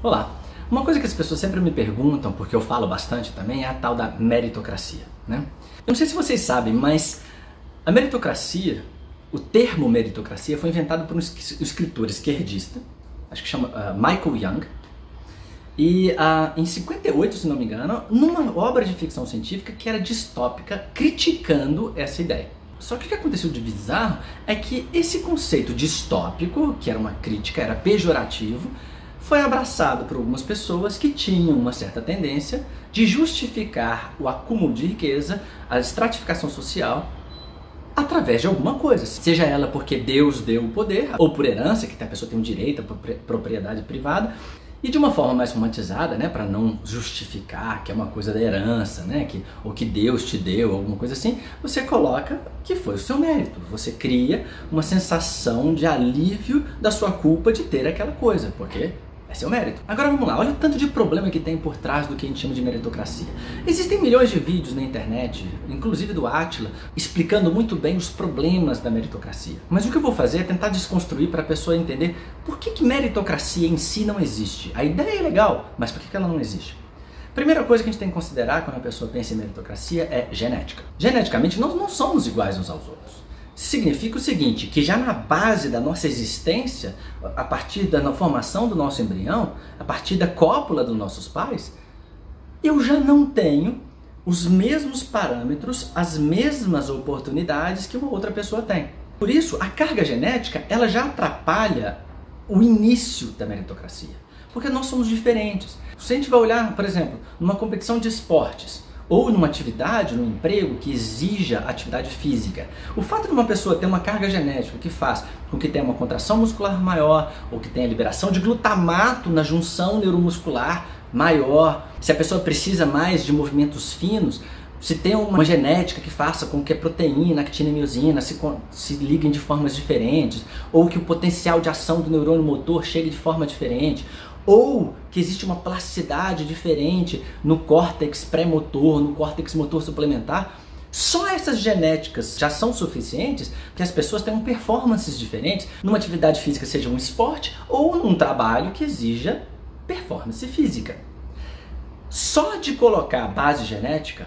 Olá! Uma coisa que as pessoas sempre me perguntam, porque eu falo bastante também, é a tal da meritocracia, né? Eu não sei se vocês sabem, mas a meritocracia, o termo meritocracia foi inventado por um escritor esquerdista, acho que chama Michael Young, e em 58, se não me engano, numa obra de ficção científica que era distópica, criticando essa ideia. Só que o que aconteceu de bizarro é que esse conceito distópico, que era uma crítica, era pejorativo, foi abraçado por algumas pessoas que tinham uma certa tendência de justificar o acúmulo de riqueza, a estratificação social, através de alguma coisa. Seja ela porque Deus deu o poder, ou por herança, que a pessoa tem um direito à propriedade privada, e de uma forma mais romantizada, né, para não justificar que é uma coisa da herança, né, ou que Deus te deu, alguma coisa assim, você coloca que foi o seu mérito. Você cria uma sensação de alívio da sua culpa de ter aquela coisa, porque é seu mérito. Agora vamos lá, olha o tanto de problema que tem por trás do que a gente chama de meritocracia. Existem milhões de vídeos na internet, inclusive do Átila, explicando muito bem os problemas da meritocracia. Mas o que eu vou fazer é tentar desconstruir para a pessoa entender por que meritocracia em si não existe. A ideia é legal, mas por que ela não existe? Primeira coisa que a gente tem que considerar quando a pessoa pensa em meritocracia é genética. Geneticamente nós não somos iguais uns aos outros. Significa o seguinte, que já na base da nossa existência, a partir da formação do nosso embrião, a partir da cópula dos nossos pais, eu já não tenho os mesmos parâmetros, as mesmas oportunidades que uma outra pessoa tem. Por isso, a carga genética, ela já atrapalha o início da meritocracia, porque nós somos diferentes. Se a gente vai olhar, por exemplo, numa competição de esportes, ou numa atividade, num emprego que exija atividade física. O fato de uma pessoa ter uma carga genética que faz com que tenha uma contração muscular maior, ou que tenha liberação de glutamato na junção neuromuscular maior, se a pessoa precisa mais de movimentos finos, se tem uma genética que faça com que a proteína, a actina e a miosina se liguem de formas diferentes, ou que o potencial de ação do neurônio motor chegue de forma diferente, ou que existe uma plasticidade diferente no córtex pré-motor, no córtex motor suplementar, só essas genéticas já são suficientes que as pessoas tenham performances diferentes numa atividade física, seja um esporte ou num trabalho que exija performance física. Só de colocar a base genética,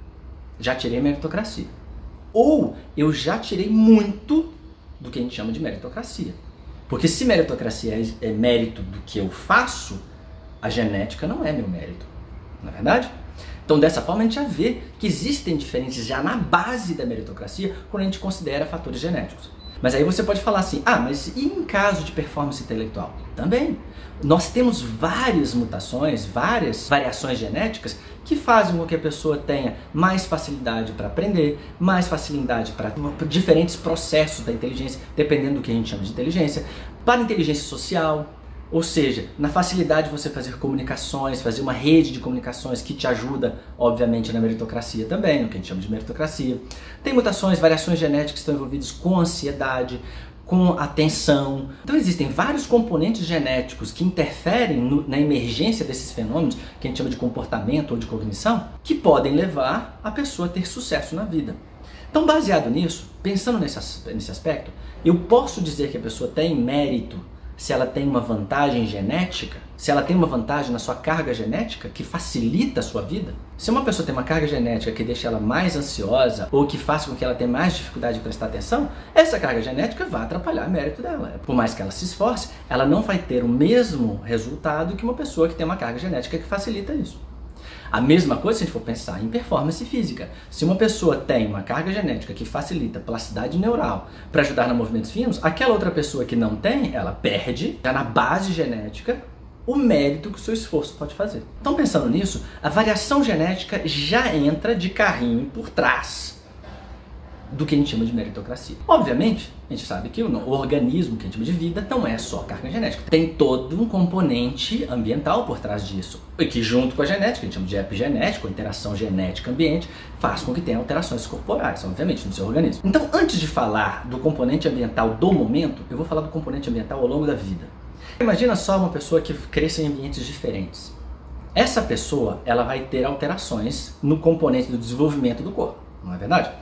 já tirei meritocracia. Ou eu já tirei muito do que a gente chama de meritocracia. Porque se meritocracia é mérito do que eu faço, a genética não é meu mérito, não é verdade? Então dessa forma a gente já vê que existem diferenças já na base da meritocracia quando a gente considera fatores genéticos. Mas aí você pode falar assim, mas e em caso de performance intelectual? Também. Nós temos várias mutações, várias variações genéticas que fazem com que a pessoa tenha mais facilidade para aprender, mais facilidade para diferentes processos da inteligência, dependendo do que a gente chama de inteligência, para inteligência social, ou seja, na facilidade de você fazer comunicações, fazer uma rede de comunicações que te ajuda, obviamente, na meritocracia também, no que a gente chama de meritocracia. Tem mutações, variações genéticas que estão envolvidas com ansiedade, com atenção. Então existem vários componentes genéticos que interferem na emergência desses fenômenos, que a gente chama de comportamento ou de cognição, que podem levar a pessoa a ter sucesso na vida. Então, baseado nisso, pensando nesse aspecto, eu posso dizer que a pessoa tem mérito se ela tem uma vantagem genética, se ela tem uma vantagem na sua carga genética que facilita a sua vida. Se uma pessoa tem uma carga genética que deixa ela mais ansiosa ou que faz com que ela tenha mais dificuldade de prestar atenção, essa carga genética vai atrapalhar o mérito dela. Por mais que ela se esforce, ela não vai ter o mesmo resultado que uma pessoa que tem uma carga genética que facilita isso. A mesma coisa se a gente for pensar em performance física. Se uma pessoa tem uma carga genética que facilita a plasticidade neural para ajudar nos movimentos finos, aquela outra pessoa que não tem, ela perde, já na base genética, o mérito que o seu esforço pode fazer. Então, pensando nisso, a variação genética já entra de carrinho por trás do que a gente chama de meritocracia. Obviamente, a gente sabe que o organismo que a gente chama de vida não é só carga genética. Tem todo um componente ambiental por trás disso. E que junto com a genética, a gente chama de epigenética, ou interação genética-ambiente, faz com que tenha alterações corporais, obviamente, no seu organismo. Então, antes de falar do componente ambiental do momento, eu vou falar do componente ambiental ao longo da vida. Imagina só uma pessoa que cresce em ambientes diferentes. Essa pessoa, ela vai ter alterações no componente do desenvolvimento do corpo, não é verdade?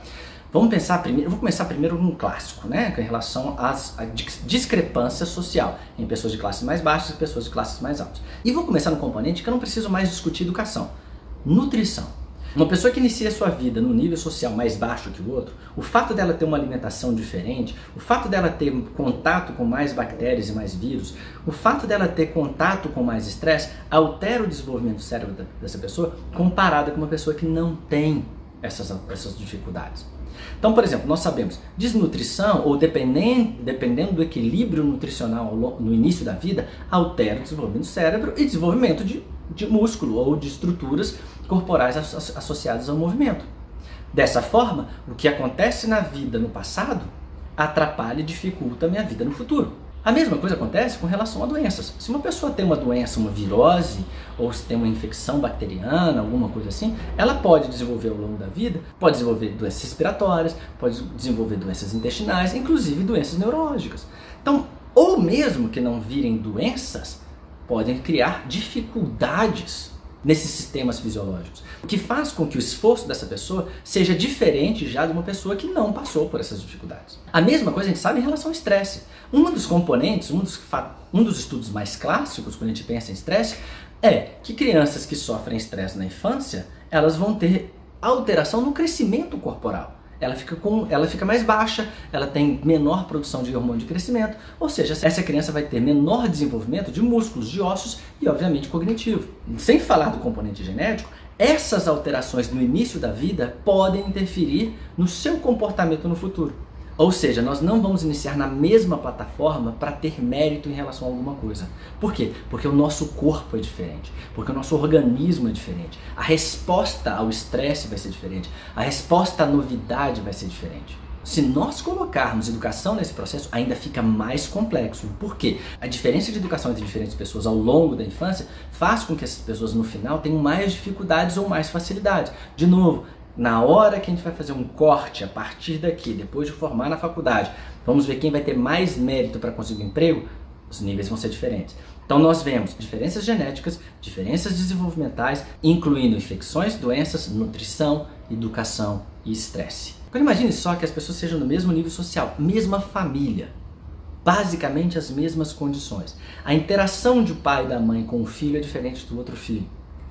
Vamos pensar primeiro, eu vou começar primeiro com um clássico, né, em relação à discrepância social em pessoas de classes mais baixas e pessoas de classes mais altas. E vou começar no componente que eu não preciso mais discutir educação, nutrição. Uma pessoa que inicia a sua vida num nível social mais baixo que o outro, o fato dela ter uma alimentação diferente, o fato dela ter contato com mais bactérias e mais vírus, o fato dela ter contato com mais estresse, altera o desenvolvimento do cérebro dessa pessoa comparada com uma pessoa que não tem essas dificuldades. Então, por exemplo, nós sabemos, desnutrição, ou dependendo do equilíbrio nutricional no início da vida, altera o desenvolvimento do cérebro e desenvolvimento de músculo ou de estruturas corporais associadas ao movimento. Dessa forma, o que acontece na vida no passado atrapalha e dificulta a minha vida no futuro. A mesma coisa acontece com relação a doenças. Se uma pessoa tem uma doença, uma virose, ou se tem uma infecção bacteriana, alguma coisa assim, ela pode desenvolver ao longo da vida, pode desenvolver doenças respiratórias, pode desenvolver doenças intestinais, inclusive doenças neurológicas. Então, ou mesmo que não virem doenças, podem criar dificuldades nesses sistemas fisiológicos, o que faz com que o esforço dessa pessoa seja diferente já de uma pessoa que não passou por essas dificuldades. A mesma coisa a gente sabe em relação ao estresse. Um dos componentes, um dos estudos mais clássicos quando a gente pensa em estresse é que crianças que sofrem estresse na infância, elas vão ter alteração no crescimento corporal. Ela fica mais baixa, ela tem menor produção de hormônio de crescimento, ou seja, essa criança vai ter menor desenvolvimento de músculos, de ossos e, obviamente, cognitivo. Sem falar do componente genético, essas alterações no início da vida podem interferir no seu comportamento no futuro. Ou seja, nós não vamos iniciar na mesma plataforma para ter mérito em relação a alguma coisa. Por quê? Porque o nosso corpo é diferente, porque o nosso organismo é diferente, a resposta ao estresse vai ser diferente, a resposta à novidade vai ser diferente. Se nós colocarmos educação nesse processo, ainda fica mais complexo. Por quê? A diferença de educação entre diferentes pessoas ao longo da infância faz com que essas pessoas no final tenham mais dificuldades ou mais facilidades. De novo, na hora que a gente vai fazer um corte a partir daqui, depois de formar na faculdade, vamos ver quem vai ter mais mérito para conseguir um emprego, os níveis vão ser diferentes. Então nós vemos diferenças genéticas, diferenças desenvolvimentais, incluindo infecções, doenças, nutrição, educação e estresse. Agora imagine só que as pessoas sejam no mesmo nível social, mesma família, basicamente as mesmas condições. A interação de pai e da mãe com o filho é diferente do outro filho.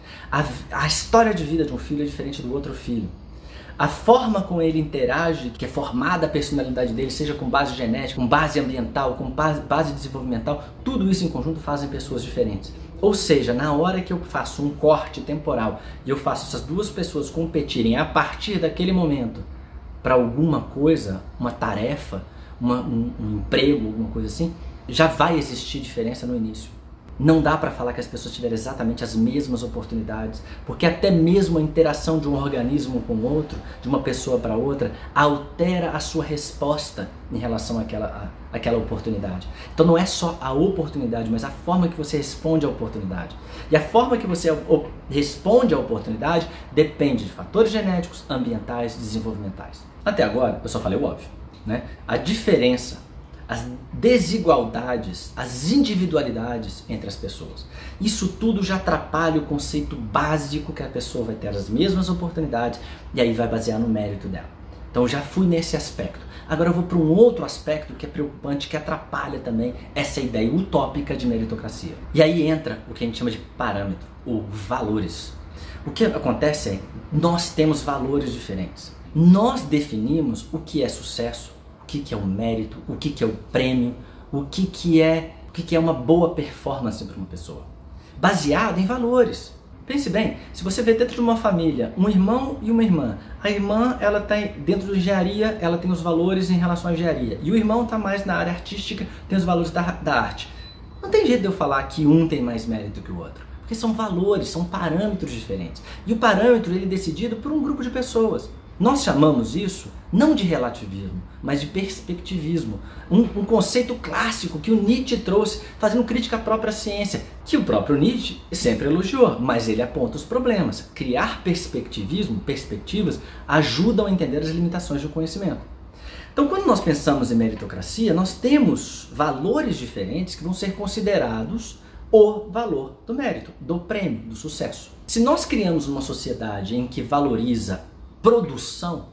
A história de vida de um filho é diferente do outro filho. A forma como ele interage, que é formada a personalidade dele, seja com base genética, com base ambiental, com base desenvolvimental, tudo isso em conjunto fazem pessoas diferentes. Ou seja, na hora que eu faço um corte temporal e eu faço essas duas pessoas competirem a partir daquele momento para alguma coisa, uma tarefa, um emprego, alguma coisa assim, já vai existir diferença no início. Não dá para falar que as pessoas tiveram exatamente as mesmas oportunidades, porque até mesmo a interação de um organismo com o outro, de uma pessoa para outra, altera a sua resposta em relação àquela oportunidade. Então não é só a oportunidade, mas a forma que você responde à oportunidade. E a forma que você responde à oportunidade depende de fatores genéticos, ambientais, desenvolvimentais. Até agora eu só falei o óbvio, né? A diferença, as desigualdades, as individualidades entre as pessoas. Isso tudo já atrapalha o conceito básico que a pessoa vai ter as mesmas oportunidades e aí vai basear no mérito dela. Então eu já fui nesse aspecto. Agora eu vou para um outro aspecto que é preocupante, que atrapalha também essa ideia utópica de meritocracia. E aí entra o que a gente chama de parâmetro, ou valores. O que acontece é, nós temos valores diferentes. Nós definimos o que é sucesso, o que é o mérito, o que é o prêmio, o que é uma boa performance para uma pessoa. Baseado em valores. Pense bem, se você vê dentro de uma família um irmão e uma irmã, a irmã ela está dentro de engenharia, ela tem os valores em relação à engenharia, e o irmão está mais na área artística, tem os valores da arte. Não tem jeito de eu falar que um tem mais mérito que o outro, porque são valores, são parâmetros diferentes. E o parâmetro ele é decidido por um grupo de pessoas. Nós chamamos isso não de relativismo, mas de perspectivismo. Um conceito clássico que o Nietzsche trouxe, fazendo crítica à própria ciência, que o próprio Nietzsche sempre elogiou, mas ele aponta os problemas. Criar perspectivas, ajudam a entender as limitações do conhecimento. Então, quando nós pensamos em meritocracia, nós temos valores diferentes que vão ser considerados o valor do mérito, do prêmio, do sucesso. Se nós criamos uma sociedade em que valoriza produção,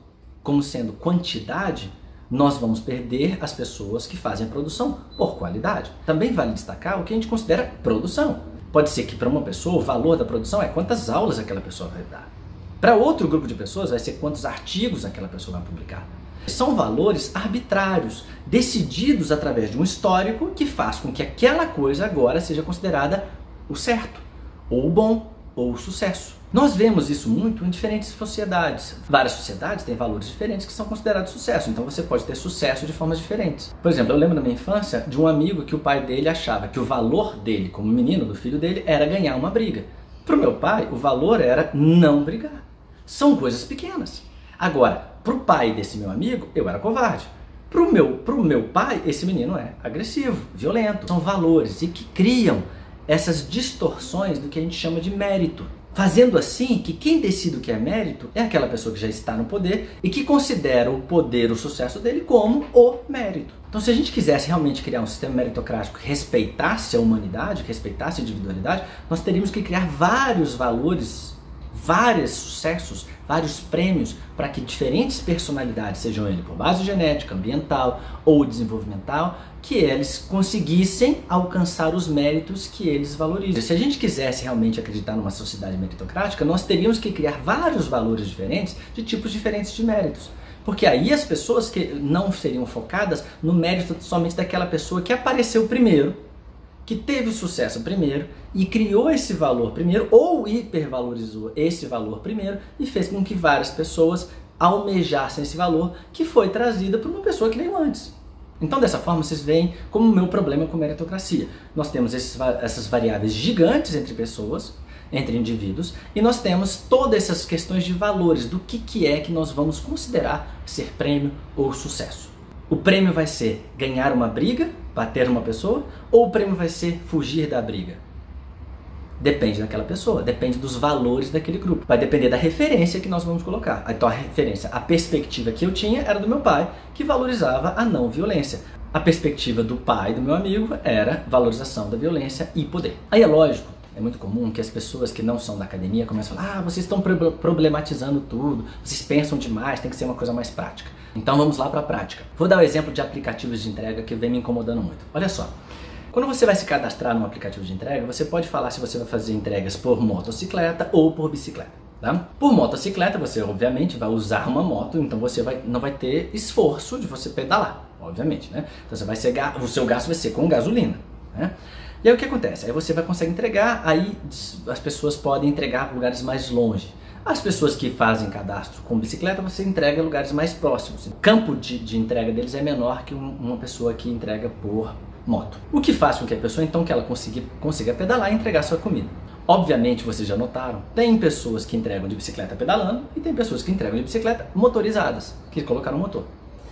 como sendo quantidade, nós vamos perder as pessoas que fazem a produção por qualidade. Também vale destacar o que a gente considera produção. Pode ser que para uma pessoa o valor da produção é quantas aulas aquela pessoa vai dar. Para outro grupo de pessoas vai ser quantos artigos aquela pessoa vai publicar. São valores arbitrários, decididos através de um histórico que faz com que aquela coisa agora seja considerada o certo, ou o bom, ou o sucesso. Nós vemos isso muito em diferentes sociedades. Várias sociedades têm valores diferentes que são considerados sucesso, então você pode ter sucesso de formas diferentes. Por exemplo, eu lembro na minha infância de um amigo que o pai dele achava que o valor dele, como menino do filho dele, era ganhar uma briga. Para o meu pai, o valor era não brigar. São coisas pequenas. Agora, para o pai desse meu amigo, eu era covarde. Para o meu pai, esse menino é agressivo, violento. São valores e que criam essas distorções do que a gente chama de mérito. Fazendo assim que quem decide o que é mérito é aquela pessoa que já está no poder e que considera o poder, o sucesso dele como o mérito. Então, se a gente quisesse realmente criar um sistema meritocrático que respeitasse a humanidade, que respeitasse a individualidade, nós teríamos que criar vários valores, vários sucessos, vários prêmios para que diferentes personalidades, sejam eles por base genética, ambiental ou desenvolvimental, que eles conseguissem alcançar os méritos que eles valorizam. Se a gente quisesse realmente acreditar numa sociedade meritocrática, nós teríamos que criar vários valores diferentes de tipos diferentes de méritos. Porque aí as pessoas que não seriam focadas no mérito somente daquela pessoa que apareceu primeiro, que teve sucesso primeiro e criou esse valor primeiro ou hipervalorizou esse valor primeiro e fez com que várias pessoas almejassem esse valor que foi trazida por uma pessoa que veio antes. Então, dessa forma, vocês veem como o meu problema com meritocracia. Nós temos essas variáveis gigantes entre pessoas, entre indivíduos, e nós temos todas essas questões de valores, do que é que nós vamos considerar ser prêmio ou sucesso. O prêmio vai ser ganhar uma briga, bater uma pessoa, ou o prêmio vai ser fugir da briga? Depende daquela pessoa, depende dos valores daquele grupo. Vai depender da referência que nós vamos colocar. Então a referência, a perspectiva que eu tinha era do meu pai, que valorizava a não violência. A perspectiva do pai do meu amigo era valorização da violência e poder. Aí é lógico, é muito comum que as pessoas que não são da academia comecem a falar: vocês estão problematizando tudo, vocês pensam demais, tem que ser uma coisa mais prática. Então vamos lá para a prática. Vou dar um exemplo de aplicativos de entrega que vem me incomodando muito. Olha só, quando você vai se cadastrar num aplicativo de entrega, você pode falar se você vai fazer entregas por motocicleta ou por bicicleta. Tá? Por motocicleta, você obviamente vai usar uma moto, então você não vai ter esforço de você pedalar, obviamente, né? Então o seu gasto vai ser com gasolina, né? E aí o que acontece? Aí você vai conseguir entregar, aí as pessoas podem entregar para lugares mais longe. As pessoas que fazem cadastro com bicicleta, você entrega em lugares mais próximos. O campo de entrega deles é menor que uma pessoa que entrega por moto. O que faz com que a pessoa, então, que ela consiga pedalar e entregar sua comida. Obviamente, vocês já notaram, tem pessoas que entregam de bicicleta pedalando e tem pessoas que entregam de bicicleta motorizadas, que colocaram motor.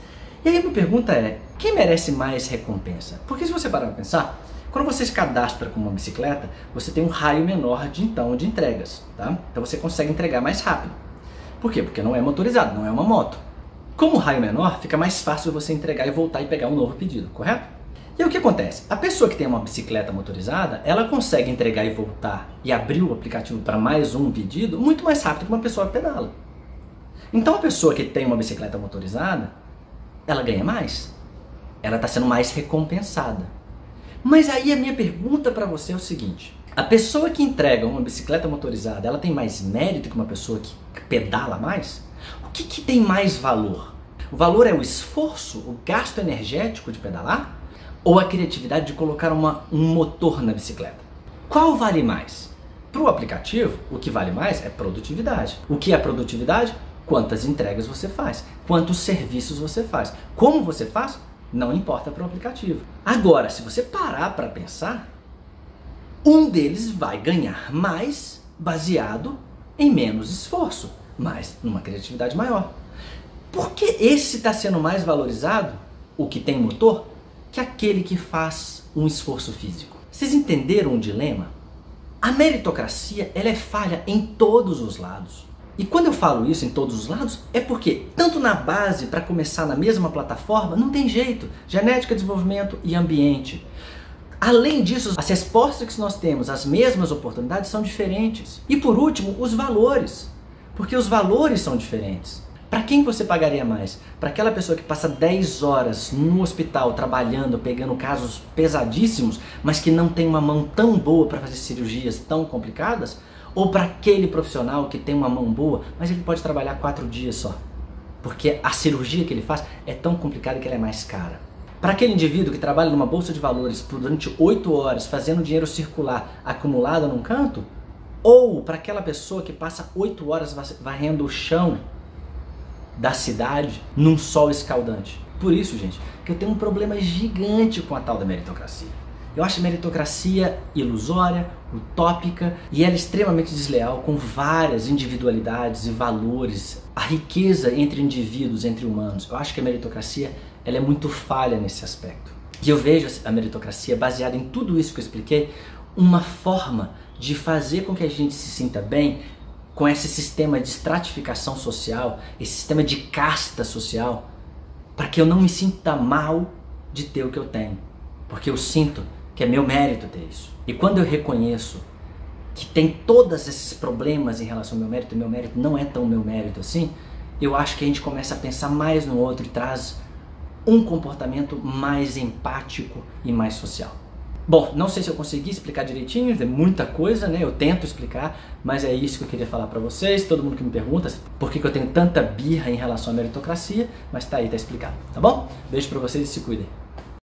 E aí a minha pergunta é, quem merece mais recompensa? Porque se você parar para pensar, quando você se cadastra com uma bicicleta, você tem um raio menor de entregas, tá? Então você consegue entregar mais rápido. Por quê? Porque não é motorizado, não é uma moto. Como o raio menor, fica mais fácil você entregar e voltar e pegar um novo pedido, correto? E aí o que acontece? A pessoa que tem uma bicicleta motorizada, ela consegue entregar e voltar e abrir o aplicativo para mais um pedido muito mais rápido que uma pessoa que pedala. Então a pessoa que tem uma bicicleta motorizada, ela ganha mais. Ela está sendo mais recompensada. Mas aí a minha pergunta para você é o seguinte: a pessoa que entrega uma bicicleta motorizada, ela tem mais mérito que uma pessoa que pedala mais? O que tem mais valor? O valor é o esforço, o gasto energético de pedalar? Ou a criatividade de colocar um motor na bicicleta? Qual vale mais? Para o aplicativo, o que vale mais é produtividade. O que é produtividade? Quantas entregas você faz, quantos serviços você faz, como você faz? Não importa para o aplicativo. Agora, se você parar para pensar, um deles vai ganhar mais baseado em menos esforço, mas numa criatividade maior. Por que esse está sendo mais valorizado, o que tem motor, que aquele que faz um esforço físico? Vocês entenderam o dilema? A meritocracia, ela é falha em todos os lados. E quando eu falo isso em todos os lados, é porque tanto na base, para começar na mesma plataforma, não tem jeito. Genética, desenvolvimento e ambiente. Além disso, as respostas que nós temos, as mesmas oportunidades são diferentes. E por último, os valores. Porque os valores são diferentes. Para quem você pagaria mais? Para aquela pessoa que passa 10 horas no hospital trabalhando, pegando casos pesadíssimos, mas que não tem uma mão tão boa para fazer cirurgias tão complicadas? Ou para aquele profissional que tem uma mão boa, mas ele pode trabalhar 4 dias só? Porque a cirurgia que ele faz é tão complicada que ela é mais cara. Para aquele indivíduo que trabalha numa bolsa de valores durante 8 horas fazendo dinheiro circular acumulado num canto? Ou para aquela pessoa que passa 8 horas varrendo o chão da cidade num sol escaldante? Por isso, gente, que eu tenho um problema gigante com a tal da meritocracia. Eu acho a meritocracia ilusória, utópica e ela é extremamente desleal com várias individualidades e valores. A riqueza entre indivíduos, entre humanos. Eu acho que a meritocracia ela é muito falha nesse aspecto. E eu vejo a meritocracia baseada em tudo isso que eu expliquei, uma forma de fazer com que a gente se sinta bem com esse sistema de estratificação social, esse sistema de casta social, para que eu não me sinta mal de ter o que eu tenho, porque eu sinto que é meu mérito ter isso. E quando eu reconheço que tem todos esses problemas em relação ao meu mérito não é tão meu mérito assim, eu acho que a gente começa a pensar mais no outro e traz um comportamento mais empático e mais social. Bom, não sei se eu consegui explicar direitinho, tem muita coisa, né? Eu tento explicar, mas é isso que eu queria falar pra vocês. Todo mundo que me pergunta por que eu tenho tanta birra em relação à meritocracia, mas tá aí, tá explicado, tá bom? Beijo pra vocês e se cuidem.